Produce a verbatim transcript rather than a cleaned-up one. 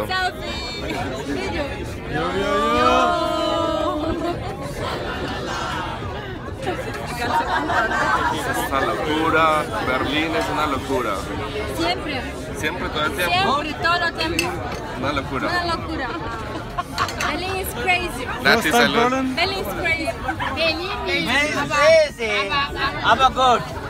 video. Selfie. Video. Yo, yo, yo. Es una locura. Berlín es una locura. Siempre. Siempre, todo el tiempo. Siempre, todo el tiempo. Una locura. Una locura. Berlin is crazy. Nati, salud. Berlin is crazy. Berlin is Aber gut.